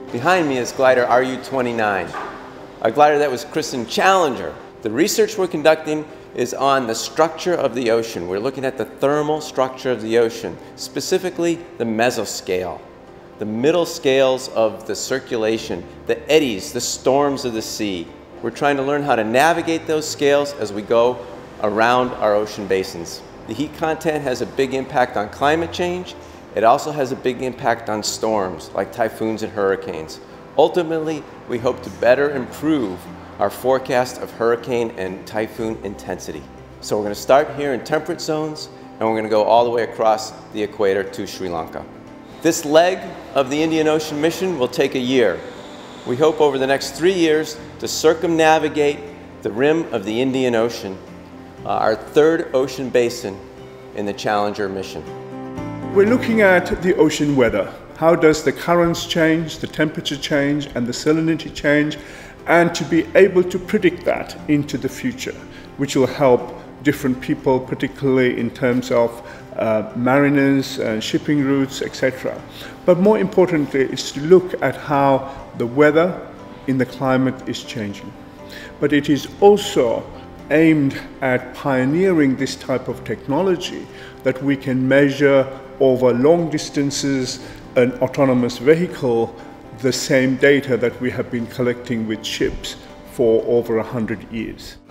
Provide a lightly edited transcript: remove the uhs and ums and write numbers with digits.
Behind me is glider RU-29, a glider that was christened Challenger. The research we're conducting is on the structure of the ocean. We're looking at the thermal structure of the ocean, specifically the mesoscale, the middle scales of the circulation, the eddies, the storms of the sea. We're trying to learn how to navigate those scales as we go around our ocean basins. The heat content has a big impact on climate change. It also has a big impact on storms like typhoons and hurricanes. Ultimately, we hope to better improve our forecast of hurricane and typhoon intensity. So we're going to start here in temperate zones, and we're going to go all the way across the equator to Sri Lanka. This leg of the Indian Ocean mission will take a year. We hope over the next 3 years to circumnavigate the rim of the Indian Ocean, our third ocean basin in the Challenger mission. We're looking at the ocean weather. How does the currents change, the temperature change, and the salinity change, and to be able to predict that into the future, which will help different people, particularly in terms of mariners and shipping routes, etc. But more importantly is to look at how the weather in the climate is changing. But it is also aimed at pioneering this type of technology that we can measure over long distances an autonomous vehicle the same data that we have been collecting with ships for over 100 years.